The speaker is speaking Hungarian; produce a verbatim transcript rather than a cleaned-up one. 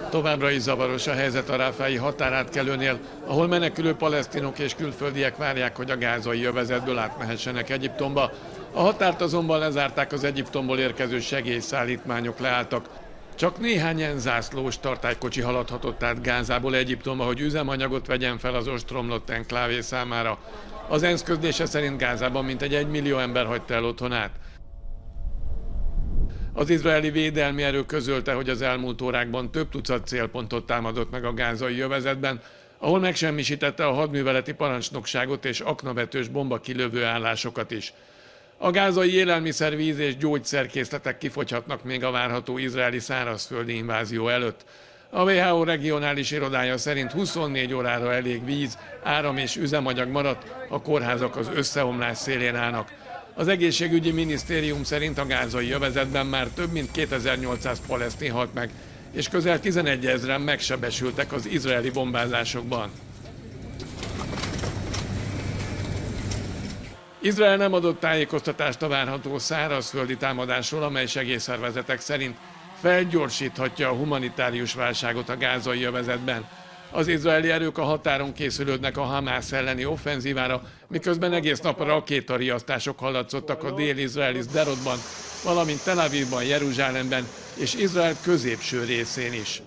Továbbra is zavaros a helyzet a ráfái határátkelőnél, ahol menekülő palesztinok és külföldiek várják, hogy a gázai övezetből átmehessenek Egyiptomba. A határt azonban lezárták, az Egyiptomból érkező segélyszállítmányok leálltak. Csak néhány enzászlós tartálykocsi haladhatott át Gázából Egyiptomba, hogy üzemanyagot vegyen fel az ostromlott enklávé számára. Az ENSZ közlése szerint Gázában mintegy egy millió ember hagyta el otthonát. Az izraeli védelmi erő közölte, hogy az elmúlt órákban több tucat célpontot támadott meg a gázai övezetben, ahol megsemmisítette a hadműveleti parancsnokságot és aknavetős bomba kilövő állásokat is. A gázai élelmiszer, víz és gyógyszerkészletek kifogyhatnak még a várható izraeli szárazföldi invázió előtt. A dupla vé há ó regionális irodája szerint huszonnégy órára elég víz, áram és üzemanyag maradt, a kórházak az összeomlás szélén állnak. Az egészségügyi minisztérium szerint a gázai övezetben már több mint kétezer-nyolcszáz palesztin halt meg, és közel tizenegyezren megsebesültek az izraeli bombázásokban. Izrael nem adott tájékoztatást a várható szárazföldi támadásról, amely segélyszervezetek szerint felgyorsíthatja a humanitárius válságot a gázai övezetben. Az izraeli erők a határon készülődnek a Hamász elleni offenzívára, miközben egész nap rakétariasztások hallatszottak a dél-izraeli Sderotban, valamint Tel Avivban, Jeruzsálemben és Izrael középső részén is.